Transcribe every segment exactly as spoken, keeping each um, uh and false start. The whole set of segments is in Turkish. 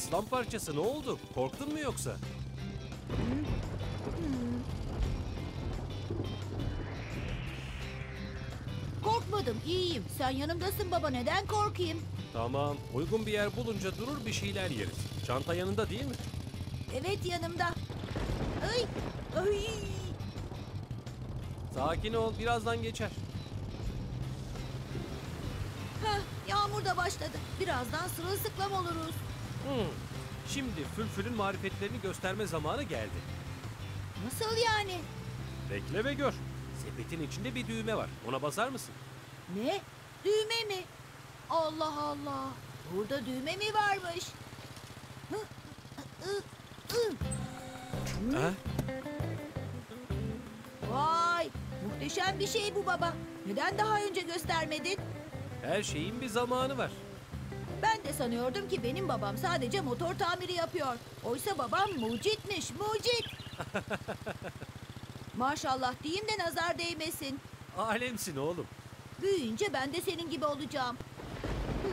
Aslan parçası ne oldu? Korktun mu yoksa? Korkmadım, iyiyim. Sen yanımdasın baba, neden korkayım? Tamam, uygun bir yer bulunca durur bir şeyler yeriz. Çanta yanında değil mi? Evet, yanımda. Ay, ay. Sakin ol, birazdan geçer. Heh, yağmur da başladı. Birazdan sırılsıklam oluruz. Hmm. Şimdi Fülfül'ün marifetlerini gösterme zamanı geldi. Nasıl yani? Bekle ve gör. Sepetin içinde bir düğme var. Ona basar mısın? Ne? Düğme mi? Allah Allah. Burada düğme mi varmış? Hı, ı, ı. Ha? Vay! Muhteşem bir şey bu baba. Neden daha önce göstermedin? Her şeyin bir zamanı var. Ben de sanıyordum ki benim babam sadece motor tamiri yapıyor. Oysa babam mucitmiş, mucit. Maşallah diyeyim de nazar değmesin. Alemsin oğlum. Büyüyünce ben de senin gibi olacağım. Hı.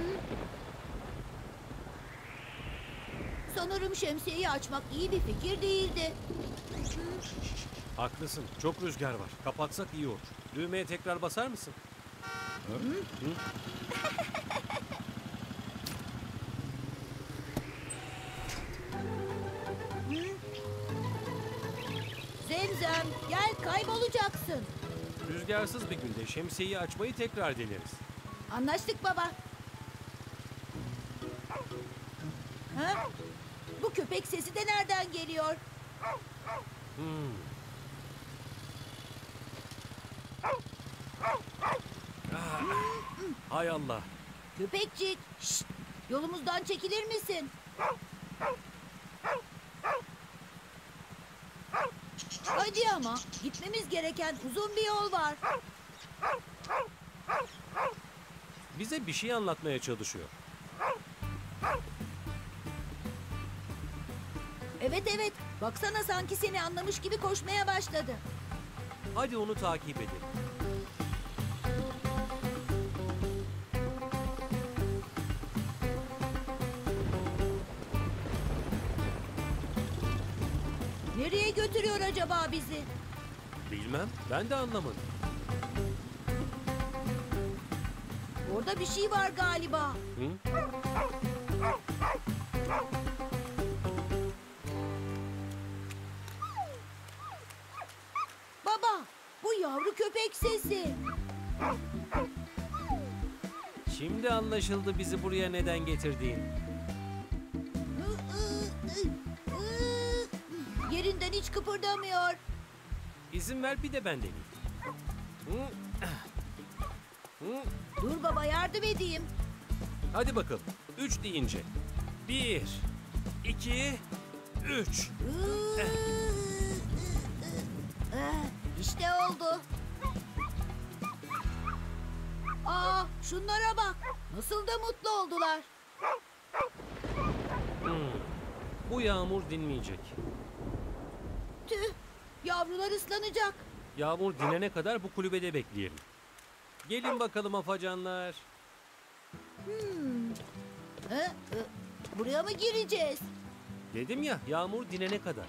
Sanırım şemsiyeyi açmak iyi bir fikir değildi. Haklısın. Çok rüzgar var. Kapatsak iyi olur. Düğmeye tekrar basar mısın? Hı? Hı? Zemzem, gel, kaybolacaksın. Rüzgarsız bir günde şemsiyeyi açmayı tekrar deneriz. Anlaştık baba. Ha? Bu köpek sesi de nereden geliyor? Hmm. Ah, hay Allah. Köpekçik, şşt, yolumuzdan çekilir misin? Hadi ama, gitmemiz gereken uzun bir yol var. Bize bir şey anlatmaya çalışıyor. Evet evet, baksana sanki seni anlamış gibi koşmaya başladı. Hadi onu takip edelim. Nereye götürüyor acaba bizi? Bilmem, ben de anlamadım. Orada bir şey var galiba. Hı? Baba, bu yavru köpek sesi. Şimdi anlaşıldı bizi buraya neden getirdiğin. Yerinden hiç kıpırdamıyor. İzin ver bir de ben deneyeyim. Hı? Hı? Dur baba, yardım edeyim. Hadi bakalım. Üç deyince. Bir, iki, üç. İşte oldu. Aa, şunlara bak. Nasıl da mutlu oldular. Hmm. Bu yağmur dinmeyecek. Tüh, yavrular ıslanacak. Yağmur dinene kadar bu kulübede bekleyelim. Gelin bakalım afacanlar. Hmm. Hı, hı. Buraya mı gireceğiz? Dedim ya, yağmur dinene kadar.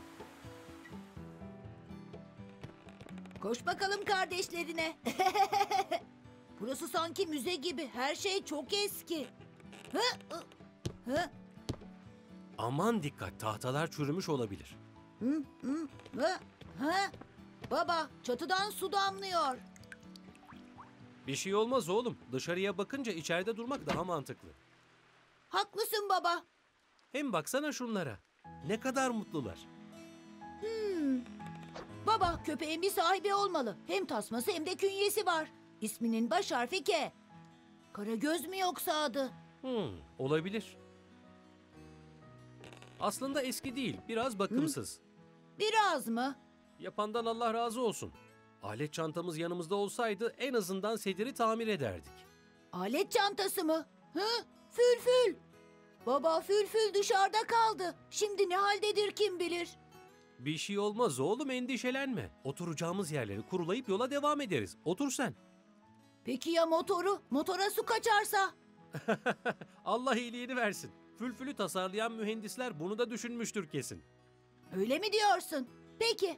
Koş bakalım kardeşlerine. Burası sanki müze gibi. Her şey çok eski. Hı, hı, hı, Aman dikkat, tahtalar çürümüş olabilir. hı, hı, hı, hı. Baba, çatıdan su damlıyor. Bir şey olmaz oğlum. Dışarıya bakınca içeride durmak daha mantıklı. Haklısın baba. Hem baksana şunlara. Ne kadar mutlular. Hmm. Baba, köpeğin bir sahibi olmalı. Hem tasması hem de künyesi var. İsminin baş harfi K. Karagöz mü yoksa adı? Hmm, olabilir. Aslında eski değil, biraz bakımsız. Biraz mı? Yapandan Allah razı olsun. Alet çantamız yanımızda olsaydı en azından sediri tamir ederdik. Alet çantası mı? Hı? Fülfül. Baba, Fülfül dışarıda kaldı. Şimdi ne haldedir kim bilir? Bir şey olmaz oğlum, endişelenme. Oturacağımız yerleri kurulayıp yola devam ederiz. Otur sen. Peki ya motoru? Motora su kaçarsa? Allah iyiliğini versin. Fülfülü tasarlayan mühendisler bunu da düşünmüştür kesin. Öyle mi diyorsun? Peki.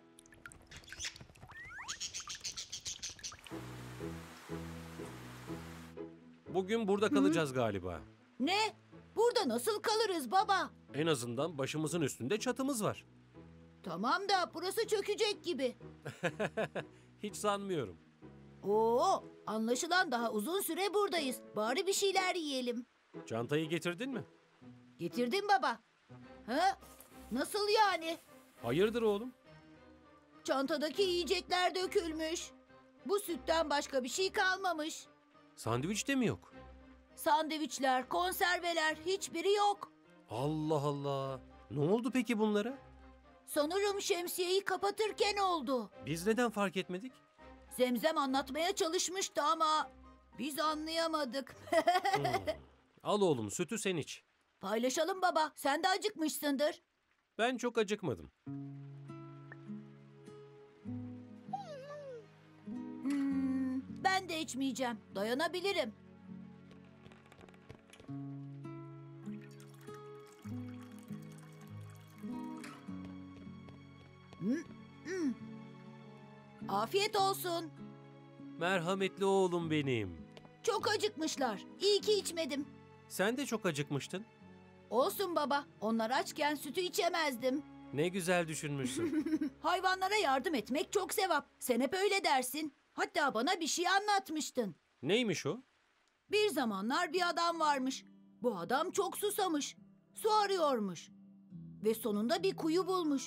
Bugün burada kalacağız galiba. Ne? Burada nasıl kalırız baba? En azından başımızın üstünde çatımız var. Tamam da burası çökecek gibi. Hiç sanmıyorum. Oo, anlaşılan daha uzun süre buradayız. Bari bir şeyler yiyelim. Çantayı getirdin mi? Getirdim baba. Ha? Nasıl yani? Hayırdır oğlum? Çantadaki yiyecekler dökülmüş. Bu sütten başka bir şey kalmamış. Sandviç de mi yok? Sandviçler, konserveler hiçbiri yok. Allah Allah. Ne oldu peki bunlara? Sanırım şemsiyeyi kapatırken oldu. Biz neden fark etmedik? Zemzem anlatmaya çalışmıştı ama biz anlayamadık. Hmm. Al oğlum, sütü sen iç. Paylaşalım baba. Sen de acıkmışsındır. Ben çok acıkmadım. Hmm, ben de içmeyeceğim. Dayanabilirim. Hmm, hmm. Afiyet olsun. Merhametli oğlum benim. Çok acıkmışlar. İyi ki içmedim. Sen de çok acıkmıştın. Olsun baba. Onlar açken sütü içemezdim. Ne güzel düşünmüşsün. Hayvanlara yardım etmek çok sevap. Sen hep öyle dersin. Hatta bana bir şey anlatmıştın. Neymiş o? Bir zamanlar bir adam varmış. Bu adam çok susamış. Su arıyormuş. Ve sonunda bir kuyu bulmuş.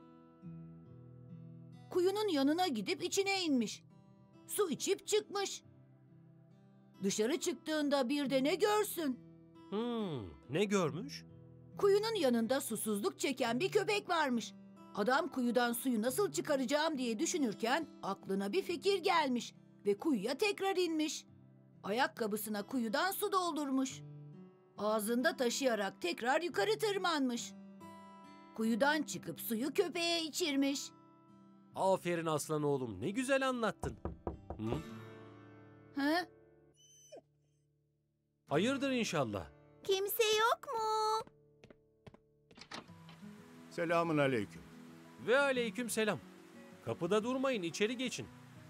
Kuyunun yanına gidip içine inmiş. Su içip çıkmış. Dışarı çıktığında bir de ne görsün? Hmm, ne görmüş? Kuyunun yanında susuzluk çeken bir köpek varmış. Adam kuyudan suyu nasıl çıkaracağım diye düşünürken aklına bir fikir gelmiş ve kuyuya tekrar inmiş. Ayakkabısına kuyudan su doldurmuş. Ağzında taşıyarak tekrar yukarı tırmanmış. Kuyudan çıkıp suyu köpeğe içirmiş. Aferin aslan oğlum, ne güzel anlattın. Hı? Hı? Hayırdır inşallah. Kimse yok mu? Selamun aleyküm. Ve aleyküm selam. Kapıda durmayın, içeri geçin.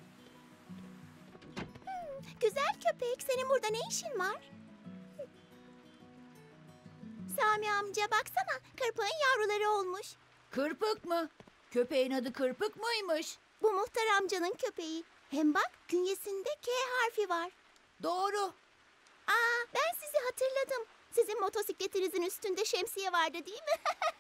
Güzel köpek, senin burada ne işin var? Sami amca baksana, kırpığın yavruları olmuş. Kırpık mı? Köpeğin adı Kırpık mıymış? Bu muhtar amcanın köpeği. Hem bak, künyesinde K harfi var. Doğru. Aa, ben sizi hatırladım. Sizin motosikletinizin üstünde şemsiye vardı değil mi?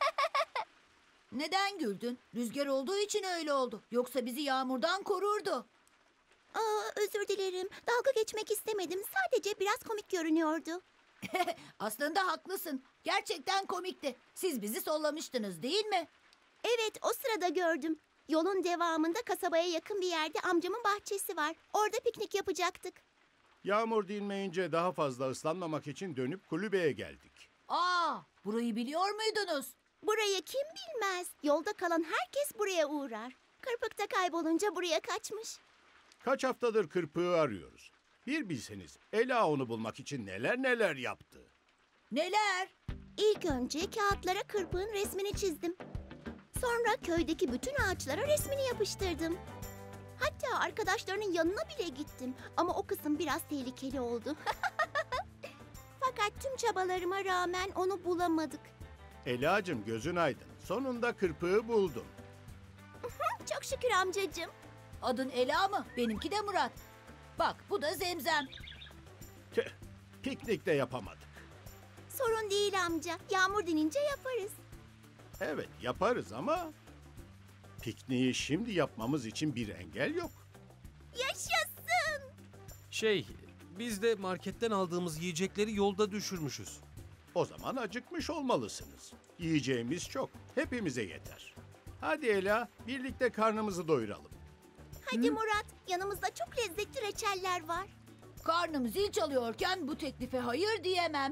Neden güldün? Rüzgar olduğu için öyle oldu. Yoksa bizi yağmurdan korurdu. Aa, özür dilerim. Dalga geçmek istemedim. Sadece biraz komik görünüyordu. Aslında haklısın. Gerçekten komikti. Siz bizi sollamıştınız değil mi? Evet, o sırada gördüm. Yolun devamında kasabaya yakın bir yerde amcamın bahçesi var. Orada piknik yapacaktık. Yağmur dinmeyince daha fazla ıslanmamak için dönüp kulübeye geldik. Aa, burayı biliyor muydunuz? Burayı kim bilmez. Yolda kalan herkes buraya uğrar. Kırpıkta kaybolunca buraya kaçmış. Kaç haftadır kırpığı arıyoruz. Bir bilseniz Ela onu bulmak için neler neler yaptı. Neler? İlk önce kağıtlara kırpığın resmini çizdim. Sonra köydeki bütün ağaçlara resmini yapıştırdım. Hatta arkadaşlarının yanına bile gittim. Ama o kısım biraz tehlikeli oldu. Fakat tüm çabalarıma rağmen onu bulamadık. Elacığım gözün aydın. Sonunda kırpığı buldun. Çok şükür amcacığım. Adın Ela mı? Benimki de Murat. Bak bu da Zemzem. Tüh, piknik de yapamadık. Sorun değil amca. Yağmur dinince yaparız. Evet yaparız ama pikniği şimdi yapmamız için bir engel yok. Yaşasın! Şey, biz de marketten aldığımız yiyecekleri yolda düşürmüşüz. O zaman acıkmış olmalısınız. Yiyeceğimiz çok. Hepimize yeter. Hadi Ela, birlikte karnımızı doyuralım. Hadi Murat, yanımızda çok lezzetli reçeller var. Karnım zil çalıyorken bu teklife hayır diyemem.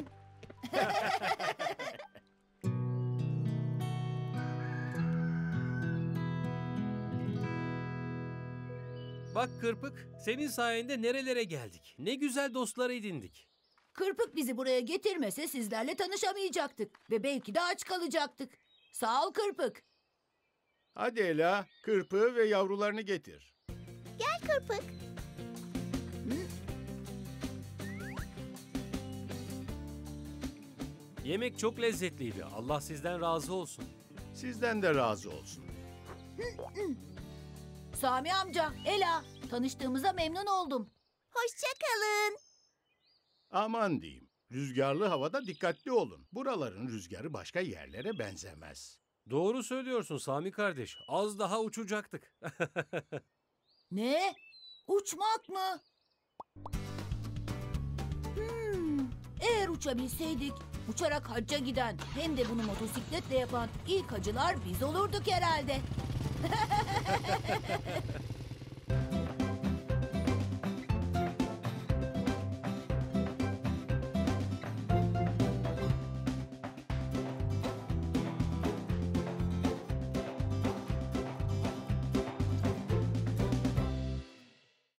Bak Kırpık, senin sayende nerelere geldik. Ne güzel dostlar edindik. Kırpık bizi buraya getirmese sizlerle tanışamayacaktık ve belki de aç kalacaktık. Sağ ol Kırpık. Hadi Ela, Kırpığı ve yavrularını getir. Gel Kırpık. Yemek çok lezzetliydi. Allah sizden razı olsun. Sizden de razı olsun. Sami amca, Ela, tanıştığımıza memnun oldum. Hoşça kalın. Aman diyeyim, rüzgarlı havada dikkatli olun. Buraların rüzgarı başka yerlere benzemez. Doğru söylüyorsun Sami kardeş. Az daha uçacaktık. Ne? Uçmak mı? Hmm, eğer uçabilseydik, uçarak hacca giden hem de bunu motosikletle yapan ilk hacılar biz olurduk herhalde.